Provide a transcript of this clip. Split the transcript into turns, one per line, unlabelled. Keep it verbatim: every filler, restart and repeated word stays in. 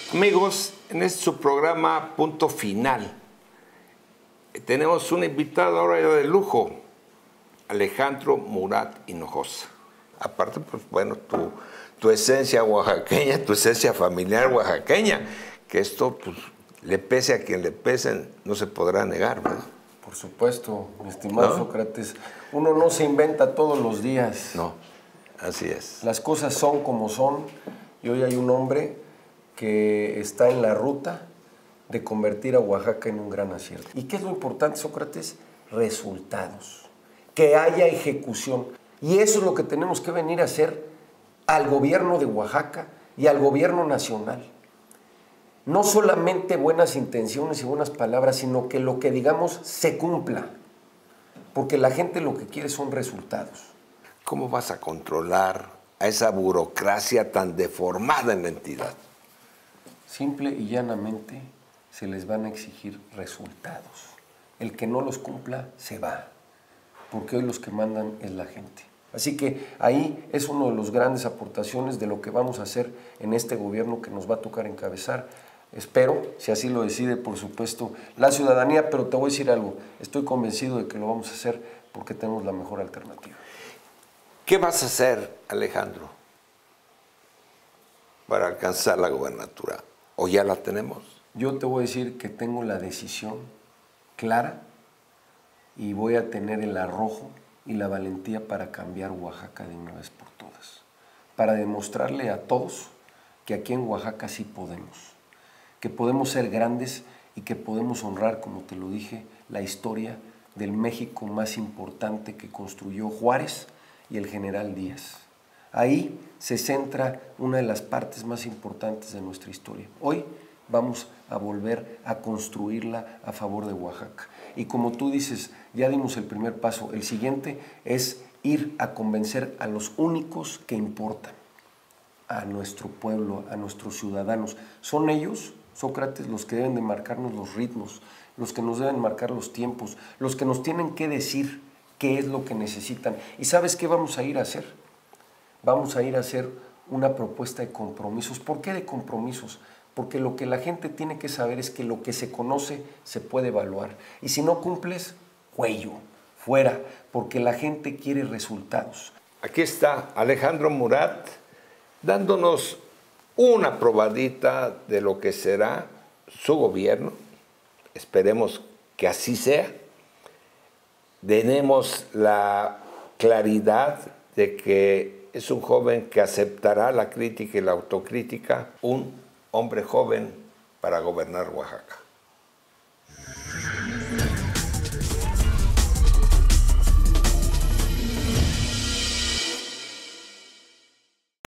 Amigos, en este su programa Punto Final tenemos un invitado ahora de lujo, Alejandro Murat Hinojosa. Aparte, pues bueno, tu, tu esencia oaxaqueña, tu esencia familiar oaxaqueña, que esto, pues, le pese a quien le pese, no se podrá negar, ¿verdad?
Por supuesto, mi estimado
¿No?
Sócrates, uno no se inventa todos los días.
No, así es.
Las cosas son como son, y hoy hay un hombre que está en la ruta de convertir a Oaxaca en un gran acierto. ¿Y qué es lo importante, Sócrates? Resultados, que haya ejecución. Y eso es lo que tenemos que venir a hacer al gobierno de Oaxaca y al gobierno nacional. No solamente buenas intenciones y buenas palabras, sino que lo que digamos se cumpla. Porque la gente lo que quiere son resultados.
¿Cómo vas a controlar a esa burocracia tan deformada en la entidad?
Simple y llanamente se les van a exigir resultados. El que no los cumpla se va, porque hoy los que mandan es la gente. Así que ahí es una de las grandes aportaciones de lo que vamos a hacer en este gobierno que nos va a tocar encabezar. Espero, si así lo decide, por supuesto, la ciudadanía, pero te voy a decir algo, estoy convencido de que lo vamos a hacer porque tenemos la mejor alternativa.
¿Qué vas a hacer, Alejandro, para alcanzar la gobernatura? ¿O ya la tenemos?
Yo te voy a decir que tengo la decisión clara y voy a tener el arrojo y la valentía para cambiar Oaxaca de una vez por todas, para demostrarle a todos que aquí en Oaxaca sí podemos, que podemos ser grandes y que podemos honrar, como te lo dije, la historia del México más importante que construyó Juárez y el general Díaz. Ahí se centra una de las partes más importantes de nuestra historia. Hoy vamos a volver a construirla a favor de Oaxaca. Y como tú dices, ya dimos el primer paso. El siguiente es ir a convencer a los únicos que importan, a nuestro pueblo, a nuestros ciudadanos. Son ellos, Sócrates, los que deben de marcarnos los ritmos, los que nos deben marcar los tiempos, los que nos tienen que decir qué es lo que necesitan. ¿Y sabes qué vamos a ir a hacer? Vamos a ir a hacer una propuesta de compromisos. ¿Por qué de compromisos? Porque lo que la gente tiene que saber es que lo que se conoce se puede evaluar. Y si no cumples, cuello, fuera, porque la gente quiere resultados.
Aquí está Alejandro Murat dándonos una probadita de lo que será su gobierno. Esperemos que así sea. Tenemos la claridad de que es un joven que aceptará la crítica y la autocrítica, un hombre joven para gobernar Oaxaca.